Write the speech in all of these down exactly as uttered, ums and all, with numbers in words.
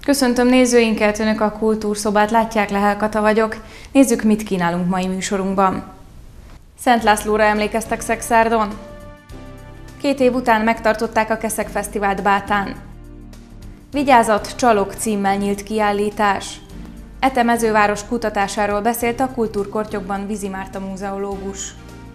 Köszöntöm nézőinket, Önök a Kultúrszobát látják, Lehel Kata vagyok. Nézzük, mit kínálunk mai műsorunkban. Szent Lászlóra emlékeztek Szekszárdon. Két év után megtartották a Keszeg Fesztivált Bátán. Vigyázat, csalok címmel nyílt kiállítás. Ete mezőváros kutatásáról beszélt a Kultúrkortyokban Vizi Márta múzeológus.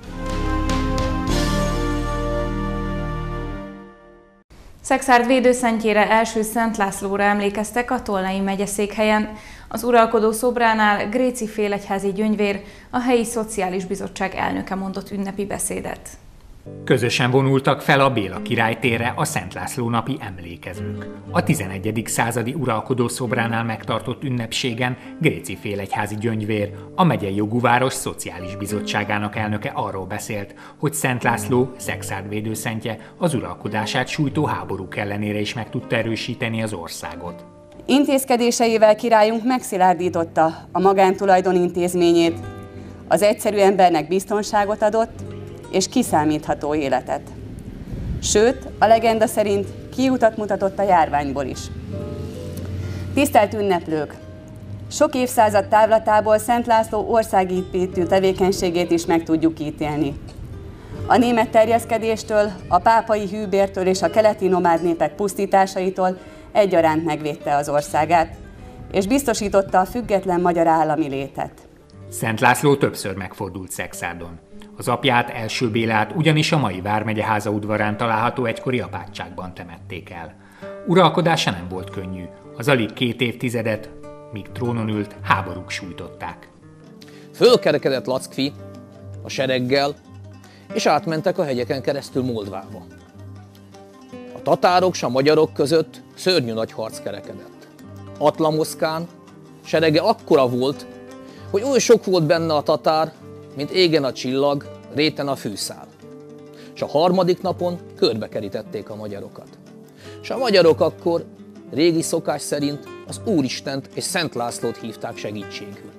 Szekszárd védőszentjére, első Szent Lászlóra emlékeztek a Tolnai megyeszékhelyen. Az uralkodó szobránál Gréci félegyházi gyöngyvér, a helyi szociális bizottság elnöke mondott ünnepi beszédet. Közösen vonultak fel a Béla király térre a Szent László napi emlékezők. A tizenegyedik századi uralkodó szobránál megtartott ünnepségen Gréci félegyházi gyöngyvér, a megyei jogú város szociális bizottságának elnöke arról beszélt, hogy Szent László, Szekszárd védőszentje az uralkodását sújtó háborúk ellenére is meg tudta erősíteni az országot. Intézkedéseivel királyunk megszilárdította a magántulajdon intézményét, az egyszerű embernek biztonságot adott, és kiszámítható életet. Sőt, a legenda szerint kiutat mutatott a járványból is. Tisztelt ünneplők! Sok évszázad távlatából Szent László országépítő tevékenységét is meg tudjuk ítélni. A német terjeszkedéstől, a pápai hűbértől és a keleti nomád népek pusztításaitól egyaránt megvédte az országát, és biztosította a független magyar állami létet. Szent László többször megfordult Szekszárdon. Az apját, Első Bélát ugyanis a mai vármegye házaudvarán található egykori apátságban temették el. Uralkodása nem volt könnyű, az alig két évtizedet, míg trónon ült, háborúk sújtották. Fölkerekedett Lackfi a sereggel, és átmentek a hegyeken keresztül Moldvába. A tatárok és a magyarok között szörnyű nagy harc kerekedett. Atlamoszkán serege akkora volt, hogy oly sok volt benne a tatár, mint égen a csillag, réten a fűszál. És a harmadik napon körbekerítették a magyarokat. És a magyarok akkor régi szokás szerint az Úristent és Szent Lászlót hívták segítségül.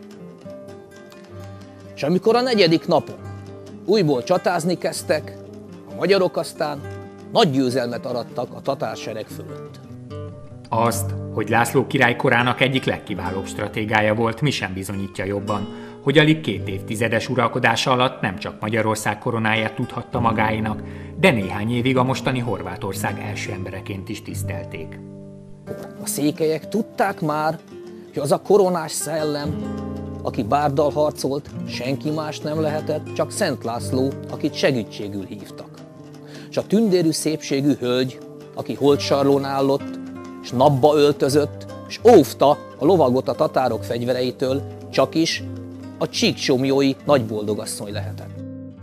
És amikor a negyedik napon újból csatázni kezdtek, a magyarok aztán nagy győzelmet arattak a tatársereg fölött. Azt, hogy László király korának egyik legkiválóbb stratégája volt, mi sem bizonyítja jobban, hogy alig két évtizedes uralkodása alatt nem csak Magyarország koronáját tudhatta magáénak, de néhány évig a mostani Horvátország első embereként is tisztelték. A székelyek tudták már, hogy az a koronás szellem, aki bárdal harcolt, senki más nem lehetett, csak Szent László, akit segítségül hívtak. És a tündérű szépségű hölgy, aki holtsarlón állott, és napba öltözött, és óvta a lovagot a tatárok fegyvereitől, csak is a csíksomjói nagyboldogasszony lehetett.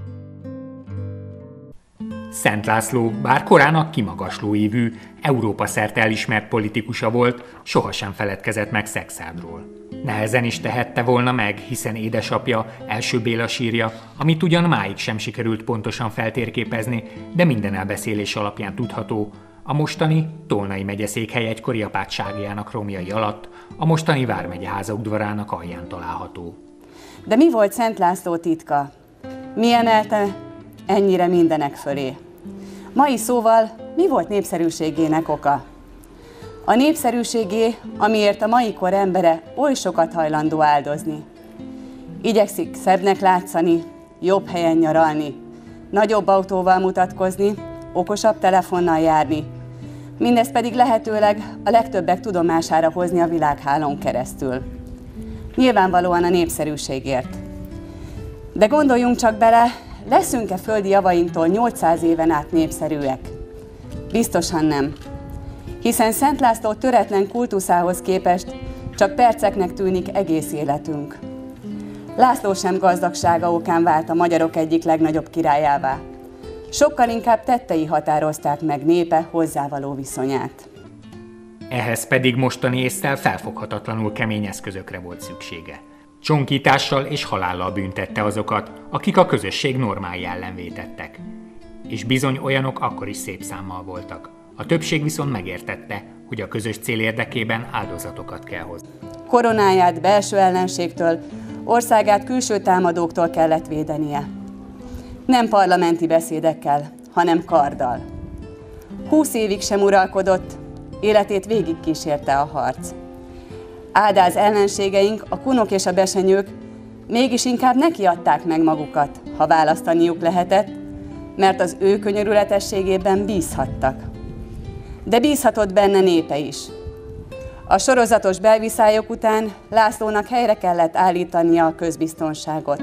Szent László, bár korának kimagasló évű, Európa szerte elismert politikusa volt, sohasem feledkezett meg Szekszárdról. Nehezen is tehette volna meg, hiszen édesapja, Első Béla sírja, amit ugyan máig sem sikerült pontosan feltérképezni, de minden elbeszélés alapján tudható, a mostani Tolnai megyeszékhely egykori apátságjának romjai alatt, a mostani vármegye házaudvarának alján található. De mi volt Szent László titka? Mi emelte ennyire mindenek fölé? Mai szóval, mi volt népszerűségének oka? A népszerűségé, amiért a mai kor embere oly sokat hajlandó áldozni. Igyekszik szebbnek látszani, jobb helyen nyaralni, nagyobb autóval mutatkozni, okosabb telefonnal járni, mindezt pedig lehetőleg a legtöbbek tudomására hozni a világhálón keresztül. Nyilvánvalóan a népszerűségért. De gondoljunk csak bele, leszünk-e földi javainktól nyolcszáz éven át népszerűek? Biztosan nem. Hiszen Szent László töretlen kultuszához képest csak perceknek tűnik egész életünk. László sem gazdagsága okán vált a magyarok egyik legnagyobb királyává. Sokkal inkább tettei határozták meg népe hozzávaló viszonyát. Ehhez pedig mostani észszel felfoghatatlanul kemény eszközökre volt szüksége. Csonkítással és halállal büntette azokat, akik a közösség normái ellen vétettek. És bizony olyanok akkor is szép számmal voltak. A többség viszont megértette, hogy a közös cél érdekében áldozatokat kell hozni. Koronáját belső ellenségtől, országát külső támadóktól kellett védenie. Nem parlamenti beszédekkel, hanem karddal. Húsz évig sem uralkodott, életét végigkísérte a harc. Áldáz ellenségeink, a kunok és a besenyők mégis inkább nekiadták meg magukat, ha választaniuk lehetett, mert az ő könyörületességében bízhattak. De bízhatott benne népe is. A sorozatos belviszályok után Lászlónak helyre kellett állítania a közbiztonságot.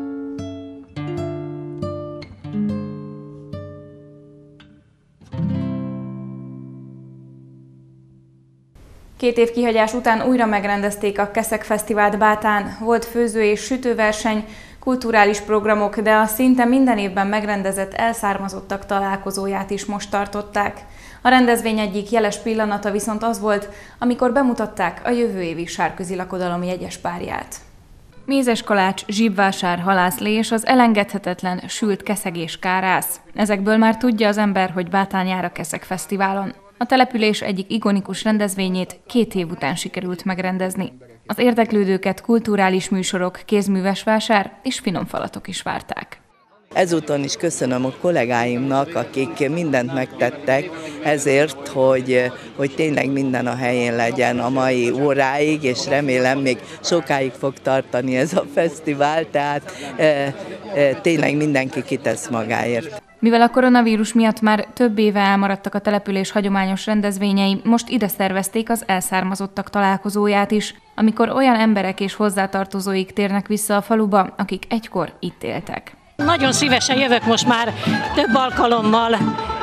Két év kihagyás után újra megrendezték a Keszeg Fesztivált Bátán. Volt főző- és sütőverseny, kulturális programok, de a szinte minden évben megrendezett elszármazottak találkozóját is most tartották. A rendezvény egyik jeles pillanata viszont az volt, amikor bemutatták a jövő évi Sárközi Lakodalom jegyes párját. Mézes kalács, zsibvásár, halászlé és az elengedhetetlen sült keszeg és kárász. Ezekből már tudja az ember, hogy Bátán jár a Keszeg Fesztiválon. A település egyik ikonikus rendezvényét két év után sikerült megrendezni. Az érdeklődőket kulturális műsorok, kézműves vásár és finomfalatok is várták. Ezúton is köszönöm a kollégáimnak, akik mindent megtettek ezért, hogy, hogy tényleg minden a helyén legyen a mai óráig, és remélem még sokáig fog tartani ez a fesztivál, tehát e, e, tényleg mindenki kitesz magáért. Mivel a koronavírus miatt már több éve elmaradtak a település hagyományos rendezvényei, most ide szervezték az elszármazottak találkozóját is, amikor olyan emberek és hozzátartozóik térnek vissza a faluba, akik egykor itt éltek. Nagyon szívesen jövök most már több alkalommal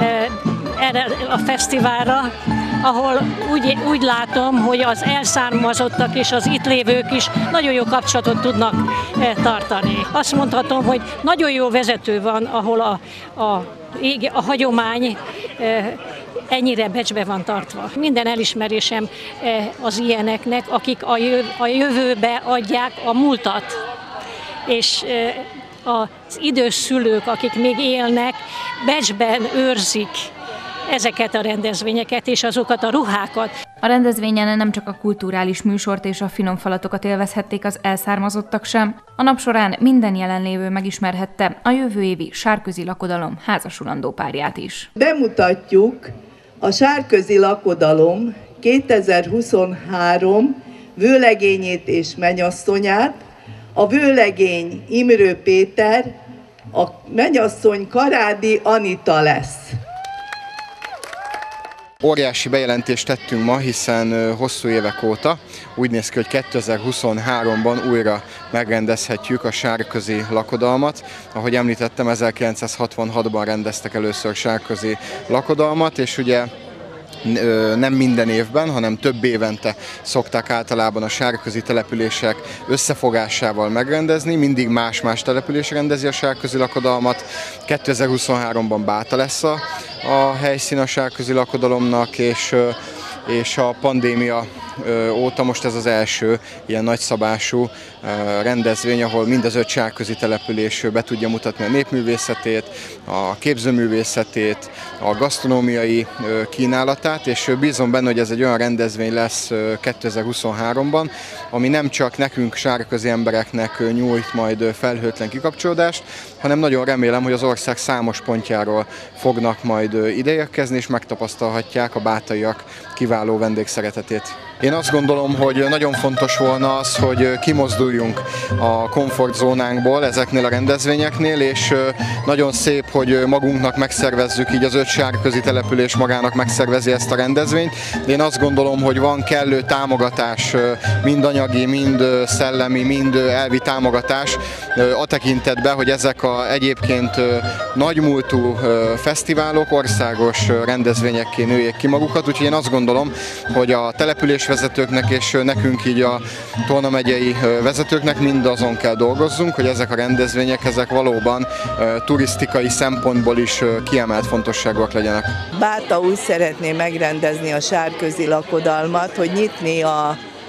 erre a fesztiválra, ahol úgy, úgy látom, hogy az elszármazottak és az itt lévők is nagyon jó kapcsolatot tudnak tartani. Azt mondhatom, hogy nagyon jó vezető van, ahol a, a, a hagyomány ennyire becsbe van tartva. Minden elismerésem az ilyeneknek, akik a jövőbe adják a múltat, és az idős szülők, akik még élnek, becsben őrzik ezeket a rendezvényeket és azokat a ruhákat. A rendezvényen nem csak a kulturális műsort és a finomfalatokat élvezhették az elszármazottak sem, a nap során minden jelenlévő megismerhette a jövő évi Sárközi Lakodalom házasulandó párját is. Bemutatjuk a Sárközi Lakodalom kétezer-huszonhárom vőlegényét és mennyasszonyát. A vőlegény Imrő Péter, a mennyasszony Karádi Anita lesz. Óriási bejelentést tettünk ma, hiszen hosszú évek óta úgy néz ki, hogy kétezer-huszonháromban újra megrendezhetjük a Sárközi Lakodalmat. Ahogy említettem, ezerkilencszázhatvanhatban rendeztek először Sárközi Lakodalmat, és ugye nem minden évben, hanem több évente szokták általában a sárközi települések összefogásával megrendezni. Mindig más-más település rendezi a Sárközi Lakodalmat. kétezer-huszonháromban Báta lesz a, a helyszín a Sárközi Lakodalomnak, és, és a pandémia óta most ez az első ilyen nagyszabású rendezvény, ahol mind az öt sárközi település be tudja mutatni a népművészetét, a képzőművészetét, a gasztronómiai kínálatát, és bízom benne, hogy ez egy olyan rendezvény lesz kétezer-huszonháromban, ami nem csak nekünk sárközi embereknek nyújt majd felhőtlen kikapcsolódást, hanem nagyon remélem, hogy az ország számos pontjáról fognak majd ideérkezni, és megtapasztalhatják a bátaiak kiváló vendégszeretetét. Én azt gondolom, hogy nagyon fontos volna az, hogy kimozduljunk a komfortzónánkból ezeknél a rendezvényeknél, és nagyon szép, hogy magunknak megszervezzük, így az öt sárközi település magának megszervezi ezt a rendezvényt. Én azt gondolom, hogy van kellő támogatás, mind anyagi, mind szellemi, mind elvi támogatás a tekintetben, hogy ezek a egyébként nagymúltú fesztiválok országos rendezvényekké nőjék ki magukat, úgyhogy én azt gondolom, hogy a településvezetőknek és nekünk így a Tolna megyei vezetőknek mind azon kell dolgozzunk, hogy ezek a rendezvények ezek valóban turisztikai szempontból is kiemelt fontosságúak legyenek. Báta úgy szeretné megrendezni a Sárközi Lakodalmat, hogy nyitni a,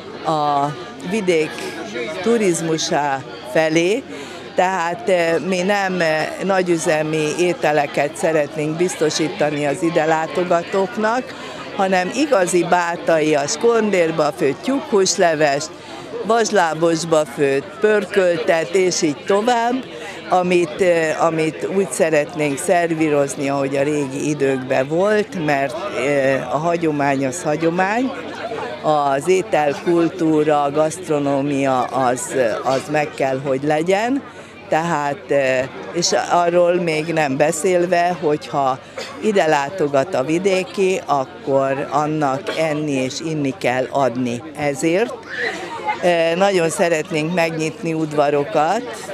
a vidék turizmusá felé, tehát mi nem nagyüzemi ételeket szeretnénk biztosítani az ide látogatóknak, hanem igazi bátai, a skondérba főtt tyúkhúslevest, vaslábosba főtt pörköltet, és így tovább, amit, amit úgy szeretnénk szervírozni, ahogy a régi időkben volt, mert a hagyomány az hagyomány, az ételkultúra, a gasztronómia az, az meg kell, hogy legyen, tehát, és arról még nem beszélve, hogyha ide látogat a vidéki, akkor annak enni és inni kell adni. Ezért nagyon szeretnénk megnyitni udvarokat,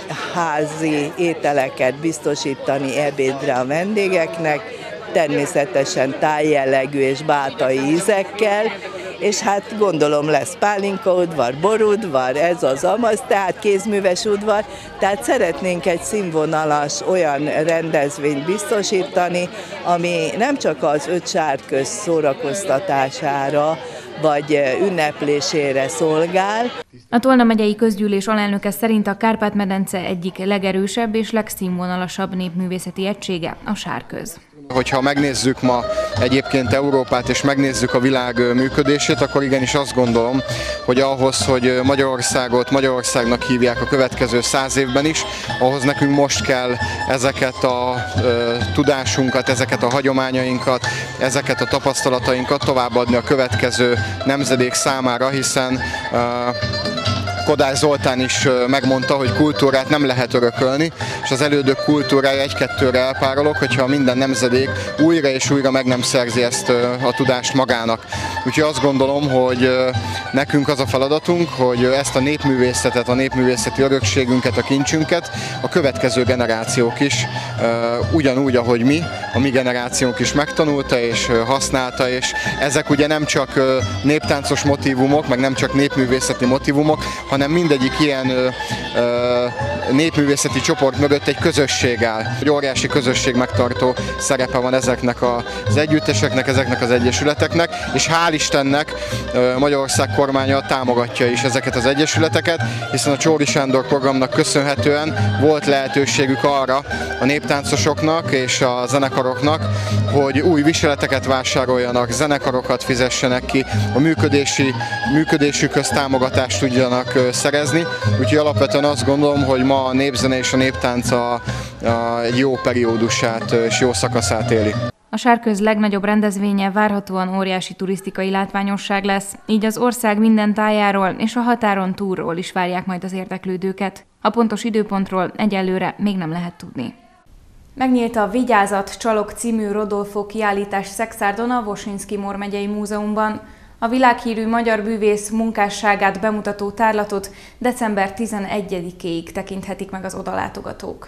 házi ételeket biztosítani ebédre a vendégeknek, természetesen tájjellegű és bátai ízekkel, és hát gondolom lesz pálinkaudvar, borudvar, ez az amaz, tehát kézműves udvar, tehát szeretnénk egy színvonalas olyan rendezvényt biztosítani, ami nem csak az öt sárköz szórakoztatására, vagy ünneplésére szolgál. A Tolna megyei közgyűlés alelnöke szerint a Kárpát-medence egyik legerősebb és legszínvonalasabb népművészeti egysége a sárköz. Hogyha megnézzük ma egyébként Európát és megnézzük a világ működését, akkor igenis azt gondolom, hogy ahhoz, hogy Magyarországot Magyarországnak hívják a következő száz évben is, ahhoz nekünk most kell ezeket a e, tudásunkat, ezeket a hagyományainkat, ezeket a tapasztalatainkat továbbadni a következő nemzedék számára, hiszen e, Kodály Zoltán is megmondta, hogy kultúrát nem lehet örökölni, és az elődök kultúrája egy-kettőre elpárolog, hogyha minden nemzedék újra és újra meg nem szerzi ezt a tudást magának. Úgyhogy azt gondolom, hogy nekünk az a feladatunk, hogy ezt a népművészetet, a népművészeti örökségünket, a kincsünket a következő generációk is ugyanúgy, ahogy mi, a mi generációnk is megtanulta és használta, és ezek ugye nem csak néptáncos motívumok, meg nem csak népművészeti motívumok, hanem mindegyik ilyen ö, ö, népművészeti csoport mögött egy közösség áll. Egy óriási közösség megtartó szerepe van ezeknek az együtteseknek, ezeknek az egyesületeknek, és hál' Istennek Magyarország kormánya támogatja is ezeket az egyesületeket, hiszen a Csóri Sándor programnak köszönhetően volt lehetőségük arra a néptáncosoknak és a zenekaroknak, hogy új viseleteket vásároljanak, zenekarokat fizessenek ki, a működési, működésükhöz támogatást tudjanak szerezni. Úgyhogy alapvetően azt gondolom, hogy ma a népzene és a néptánc a, a egy jó periódusát és jó szakaszát éli. A sárköz legnagyobb rendezvénye várhatóan óriási turisztikai látványosság lesz, így az ország minden tájáról és a határon túlról is várják majd az érdeklődőket. A pontos időpontról egyelőre még nem lehet tudni. Megnyílt a Vigyázat, csalok című Rodolfo kiállítás Szexárdon a Wosinski-Mor megyei múzeumban. A világhírű magyar bűvész munkásságát bemutató tárlatot december tizenegyedikéig tekinthetik meg az odalátogatók.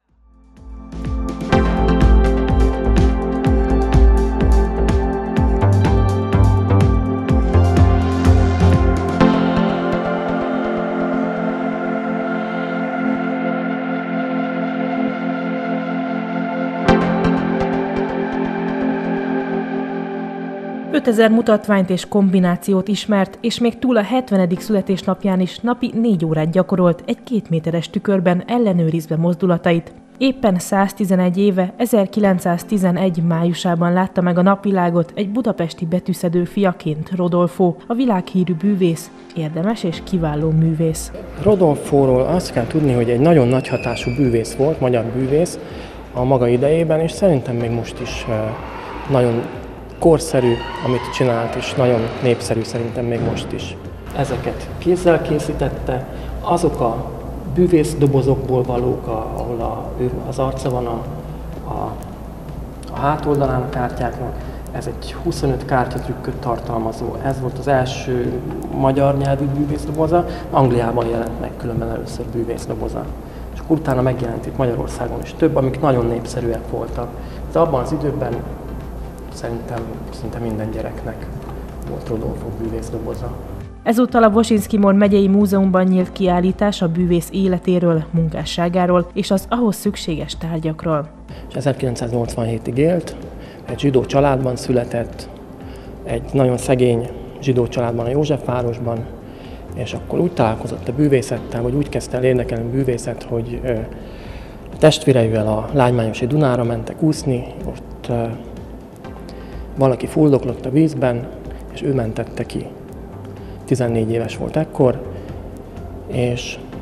ötezer mutatványt és kombinációt ismert, és még túl a hetvenedik születésnapján is napi négy órát gyakorolt egy két méteres tükörben ellenőrizve mozdulatait. Éppen száztizenegy éve, ezerkilencszáztizenegy májusában látta meg a napvilágot egy budapesti betűszedő fiaként Rodolfo, a világhírű bűvész, érdemes és kiváló művész. Rodolfóról azt kell tudni, hogy egy nagyon nagy hatású bűvész volt, magyar bűvész a maga idejében, és szerintem még most is nagyon korszerű, amit csinált, és nagyon népszerű szerintem még most is. Ezeket kézzel készítette, azok a bűvész dobozokból valók, ahol a, az arca van a, a, a hátoldalán a kártyáknak. Ez egy huszonöt kártyatrükköt tartalmazó. Ez volt az első magyar nyelvű bűvészdoboza, Angliában jelent meg különben először bűvészdoboza. És akkor utána megjelent itt Magyarországon is több, amik nagyon népszerűek voltak. De abban az időben szerintem szinte minden gyereknek volt Rodolfo bűvészdoboza. Ezúttal a Wosinski-Mor megyei múzeumban nyílt kiállítás a bűvész életéről, munkásságáról és az ahhoz szükséges tárgyakról. És ezerkilencszáznyolcvanhétig élt, egy zsidó családban született, egy nagyon szegény zsidó családban a Józsefvárosban, és akkor úgy találkozott a bűvészettel, vagy úgy kezdte el érdekelni a bűvészet, hogy a testvéreivel a Lágymányosi Dunára mentek úszni, ott valaki fuldoklott a vízben, és ő mentette ki. tizennégy éves volt ekkor, és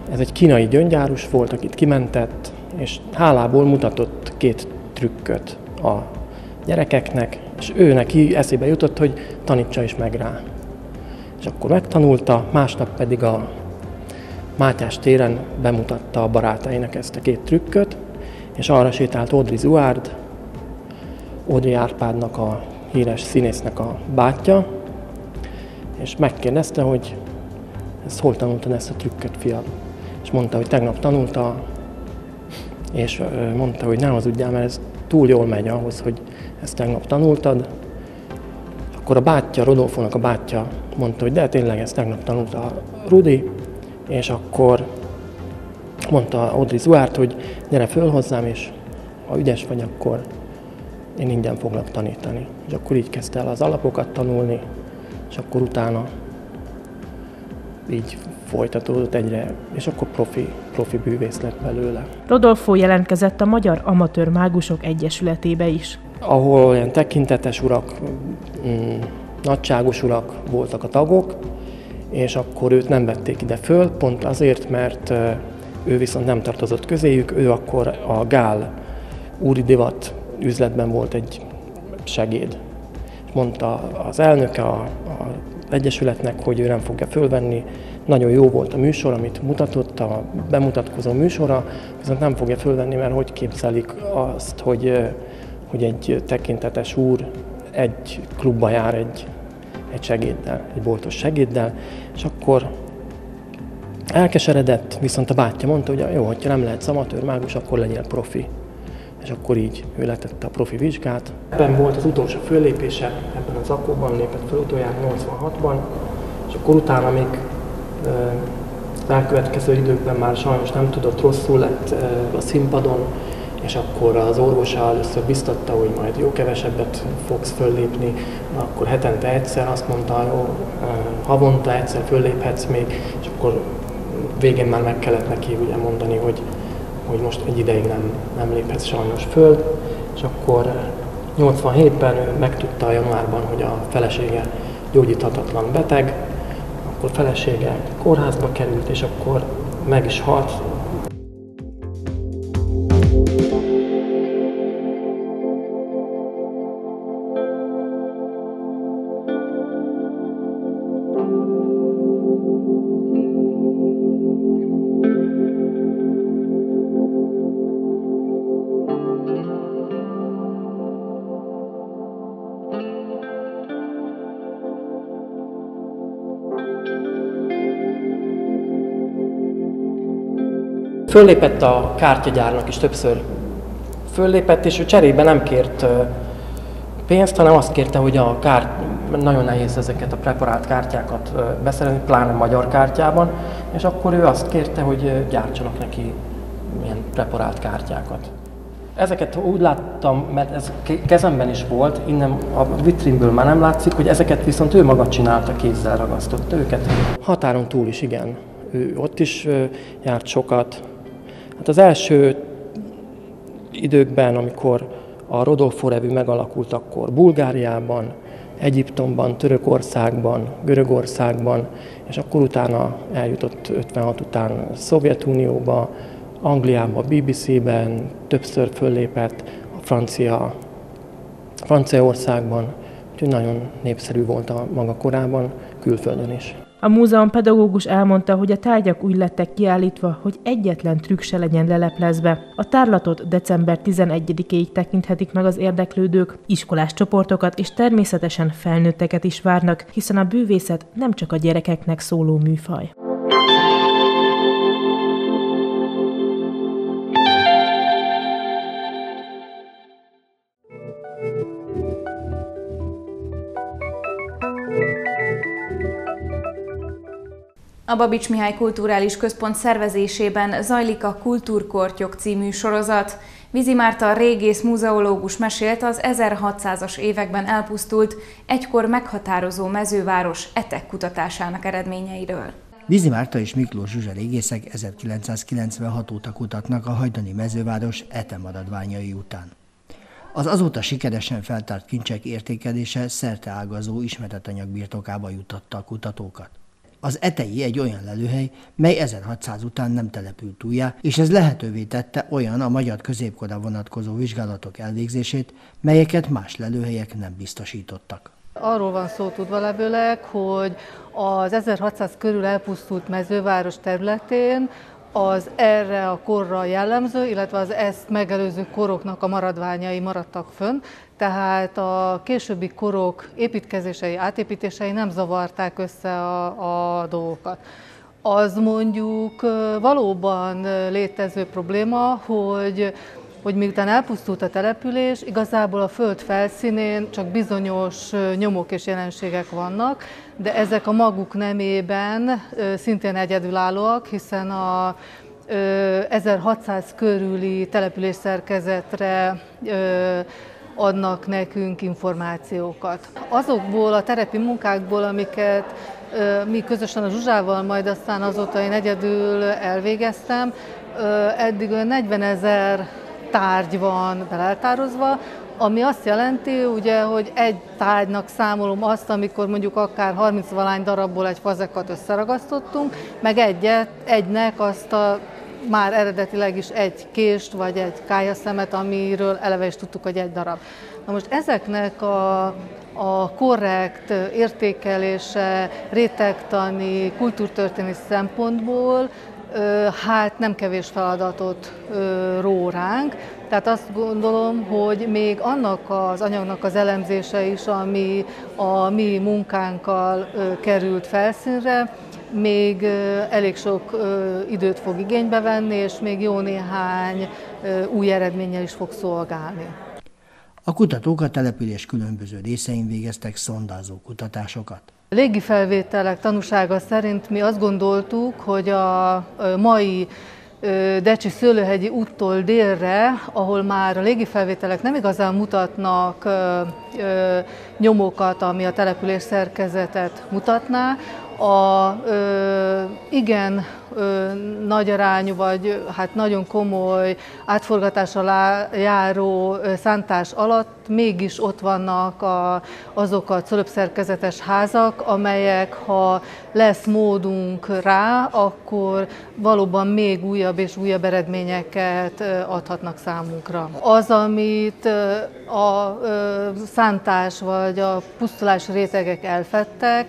Ez egy kínai gyöngyárus volt, akit kimentett, és hálából mutatott két trükköt a gyerekeknek, és ő neki eszébe jutott, hogy tanítsa is meg rá. És akkor megtanulta, másnap pedig a Mátyás téren bemutatta a barátainak ezt a két trükköt, és arra sétált Audrey Zouard, Audrey Árpádnak, a híres színésznek a bátyja, és megkérdezte, hogy ezt hol tanultad ezt a trükköt, fiam? És mondta, hogy tegnap tanulta, és mondta, hogy ne hazudjál, mert ez túl jól megy ahhoz, hogy ezt tegnap tanultad. Akkor a bátyja, Rodolfónak a bátyja mondta, hogy de tényleg ezt tegnap tanulta Rudi, és akkor mondta Audrey Zouard, hogy gyere föl hozzám, és ha ügyes vagy, akkor én ingyen foglak tanítani. És akkor így kezdte el az alapokat tanulni, és akkor utána így folytatódott egyre, és akkor profi, profi bűvész lett belőle. Rodolfo jelentkezett a Magyar Amatőr Mágusok Egyesületébe is. Ahol olyan tekintetes urak, mm, nagyságos urak voltak a tagok, és akkor őt nem vették ide föl, pont azért, mert ő viszont nem tartozott közéjük, ő akkor a Gál úri divat üzletben volt egy segéd. És mondta az elnöke a, a egyesületnek, hogy ő nem fogja fölvenni. Nagyon jó volt a műsor, amit mutatott, a bemutatkozó műsora, viszont nem fogja fölvenni, mert hogy képzelik azt, hogy, hogy egy tekintetes úr egy klubba jár egy, egy segéddel, egy boltos segéddel, és akkor elkeseredett, viszont a bátyja mondta, hogy jó, hogyha nem lehetsz amatőr mágus, akkor legyél profi. És akkor így ő letette a profi vizsgát. Ebben volt az utolsó föllépése, ebben az akkóban lépett föl utoljára nyolcvanhatban, és akkor utána még az elkövetkező időkben már sajnos nem tudott, rosszul lett a színpadon, és akkor az orvosa először biztatta, hogy majd jó kevesebbet fogsz föllépni, akkor hetente egyszer, azt mondta, jó, havonta egyszer fölléphetsz még, és akkor végén már meg kellett neki ugye mondani, hogy, hogy most egy ideig nem, nem léphetsz sajnos föl, és akkor nyolcvanhétben ő megtudta januárban, hogy a felesége gyógyíthatatlan beteg, akkor felesége kórházba került, és akkor meg is halt. Föllépett a kártyagyárnak is többször föllépett, és ő cserébe nem kért pénzt, hanem azt kérte, hogy a kárt, nagyon nehéz ezeket a preparált kártyákat beszerezni, pláne magyar kártyában, és akkor ő azt kérte, hogy gyártsanak neki ilyen preparált kártyákat. Ezeket úgy láttam, mert ez kezemben is volt, innen a vitrínből már nem látszik, hogy ezeket viszont ő maga csinálta, kézzel ragasztotta őket. Határon túl is, igen. Ő ott is járt sokat. Hát az első időkben, amikor a Rodolfo Revue megalakult, akkor Bulgáriában, Egyiptomban, Törökországban, Görögországban, és akkor utána eljutott ötvenhat után Szovjetunióba, Angliába, bé bé cé-ben, többször föllépett a francia, Franciaországban, úgyhogy nagyon népszerű volt a maga korában, külföldön is. A múzeum pedagógus elmondta, hogy a tárgyak úgy lettek kiállítva, hogy egyetlen trükk se legyen leleplezve. A tárlatot december tizenegyedikéig tekinthetik meg az érdeklődők, iskolás csoportokat és természetesen felnőtteket is várnak, hiszen a bűvészet nem csak a gyerekeknek szóló műfaj. A Babits Mihály Kulturális Központ szervezésében zajlik a Kultúrkortyok című sorozat. Vizi Márta régész muzeológus mesélt az ezerhatszázas években elpusztult, egykor meghatározó mezőváros etek kutatásának eredményeiről. Vizi Márta és Miklós Zsuzsa régészek ezerkilencszázkilencvenhat óta kutatnak a hajdani mezőváros ete maradványai után. Az azóta sikeresen feltárt kincsek értékelése szerteágazó ismeretanyag birtokába juttatta a kutatókat. Az Etei egy olyan lelőhely, mely ezerhatszáz után nem települt újjá, és ez lehetővé tette olyan a magyar középkorra vonatkozó vizsgálatok elvégzését, melyeket más lelőhelyek nem biztosítottak. Arról van szó tudvalevőleg, hogy az ezerhatszáz körül elpusztult mezőváros területén az erre a korra jellemző, illetve az ezt megelőző koroknak a maradványai maradtak fönn, tehát a későbbi korok építkezései, átépítései nem zavarták össze a, a dolgokat. Az mondjuk valóban létező probléma, hogy hogy miután elpusztult a település, igazából a föld felszínén csak bizonyos nyomok és jelenségek vannak, de ezek a maguk nemében szintén egyedülállóak, hiszen a ezerhatszáz körüli településszerkezetre adnak nekünk információkat. Azokból a terepi munkákból, amiket mi közösen a Zsuzsával, majd aztán azóta én egyedül elvégeztem, eddig olyan negyvenezer tárgy van beleltározva, ami azt jelenti, ugye, hogy egy tárgynak számolom azt, amikor mondjuk akár harminc-valány darabból egy fazekat összeragasztottunk, meg egyet, egynek azt a már eredetileg is egy kést vagy egy kályaszemet, amiről eleve is tudtuk, hogy egy darab. Na most ezeknek a, a korrekt értékelése rétegtani, kultúrtörténeti szempontból hát nem kevés feladatot ró ránk. Tehát azt gondolom, hogy még annak az anyagnak az elemzése is, ami a mi munkánkkal került felszínre, még elég sok időt fog igénybe venni, és még jó néhány új eredménnyel is fog szolgálni. A kutatók a település különböző részein végeztek szondázó kutatásokat. A légifelvételek tanúsága szerint mi azt gondoltuk, hogy a mai Decsi Szőlőhegyi úttól délre, ahol már a légifelvételek nem igazán mutatnak nyomokat, ami a település szerkezetet mutatná, a ö, igen ö, nagy arányú, vagy hát nagyon komoly átforgatásra járó ö, szántás alatt mégis ott vannak a, azok a cölöpszerkezetes házak, amelyek, ha lesz módunk rá, akkor valóban még újabb és újabb eredményeket ö, adhatnak számunkra. Az, amit ö, a ö, szántás vagy a pusztulási rétegek elfedtek,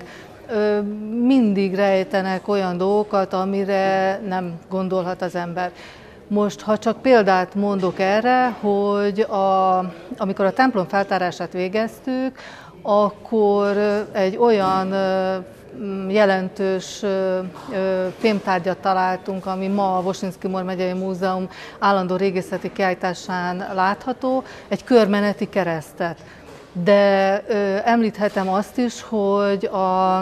mindig rejtenek olyan dolgokat, amire nem gondolhat az ember. Most, ha csak példát mondok erre, hogy a, amikor a templom feltárását végeztük, akkor egy olyan jelentős fémtárgyat találtunk, ami ma a Vosjinszky-Mor megyei Múzeum állandó régészeti kiállításán látható, egy körmeneti keresztet. De ö, említhetem azt is, hogy a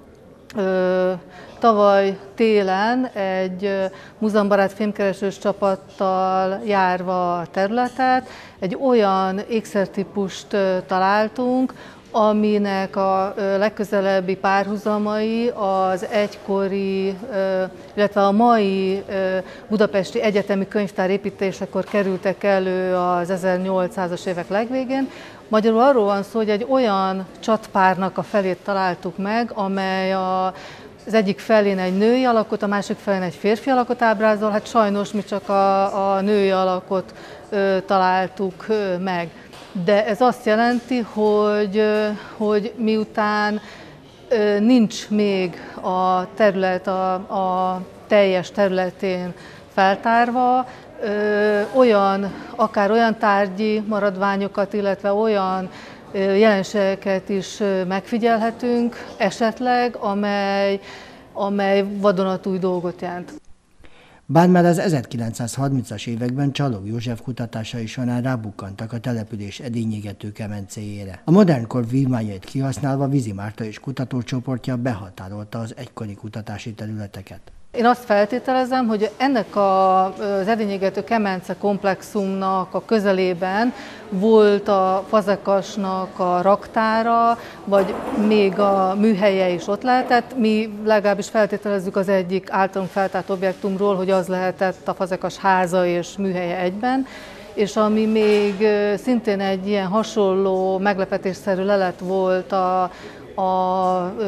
ö, tavaly télen egy ö, múzeumbarát fémkeresős csapattal járva a területet egy olyan ékszertípust ö, találtunk, aminek a ö, legközelebbi párhuzamai az egykori, ö, illetve a mai ö, budapesti egyetemi könyvtár építésekor kerültek elő az ezernyolcszázas évek legvégén. Magyarul arról van szó, hogy egy olyan csatpárnak a felét találtuk meg, amely a, az egyik felén egy női alakot, a másik felén egy férfi alakot ábrázol, hát sajnos mi csak a, a női alakot ö, találtuk ö, meg. De ez azt jelenti, hogy, ö, hogy miután ö, nincs még a terület a, a teljes területén feltárva, Ö, olyan, akár olyan tárgyi maradványokat, illetve olyan ö, jelenségeket is ö, megfigyelhetünk esetleg, amely, amely vadonatúj dolgot jelent. Bár már az ezerkilencszázharmincas években Csalog József kutatásai során rábukkantak a település edényégető kemencéjére. A modern kor vívmányait kihasználva Vizi Márta és kutatócsoportja behatárolta az egykori kutatási területeket. Én azt feltételezem, hogy ennek a, az edényégető kemence komplexumnak a közelében volt a Fazekasnak a raktára, vagy még a műhelye is ott lehetett. Mi legalábbis feltételezzük az egyik általunk feltárt objektumról, hogy az lehetett a Fazekas háza és műhelye egyben. És ami még szintén egy ilyen hasonló meglepetésszerű lelet volt a a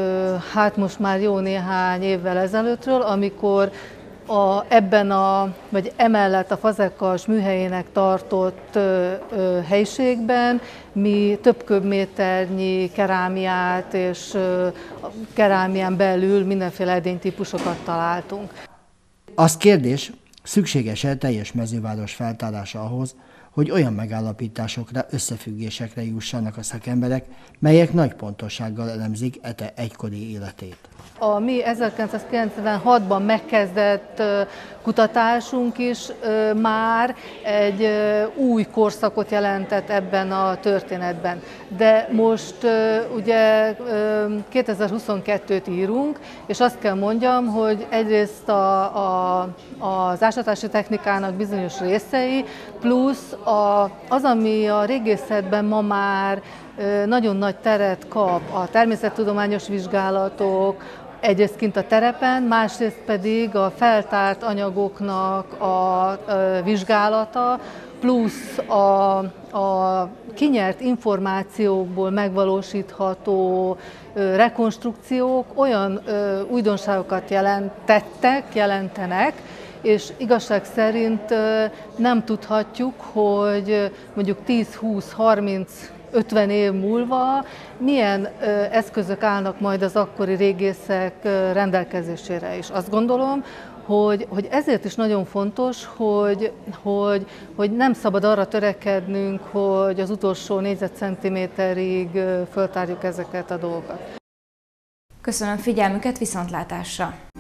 hát most már jó néhány évvel ezelőttről, amikor a, ebben a, vagy emellett a Fazekas műhelyének tartott ö, ö, helyiségben mi több köbméternyi kerámiát és ö, kerámián belül mindenféle edénytípusokat találtunk. Az kérdés, szükséges-e teljes mezőváros feltárása ahhoz, hogy olyan megállapításokra, összefüggésekre jussanak a szakemberek, melyek nagy pontossággal elemzik ete egykori életét. A mi ezerkilencszázkilencvenhatban megkezdett kutatásunk is már egy új korszakot jelentett ebben a történetben. De most ugye kétezer-huszonkettőt írunk, és azt kell mondjam, hogy egyrészt a, a, az ásatási technikának bizonyos részei, plusz a, az, ami a régészetben ma már nagyon nagy teret kap, a természettudományos vizsgálatok, egyrészt kint a terepen, másrészt pedig a feltárt anyagoknak a vizsgálata, plusz a, a kinyert információkból megvalósítható rekonstrukciók olyan újdonságokat jelentettek, jelentenek, és igazság szerint nem tudhatjuk, hogy mondjuk tíz, húsz, harminc, ötven év múlva milyen eszközök állnak majd az akkori régészek rendelkezésére is. Azt gondolom, hogy, hogy ezért is nagyon fontos, hogy, hogy, hogy nem szabad arra törekednünk, hogy az utolsó négyzetcentiméterig föltárjuk ezeket a dolgokat. Köszönöm figyelmüket, viszontlátásra!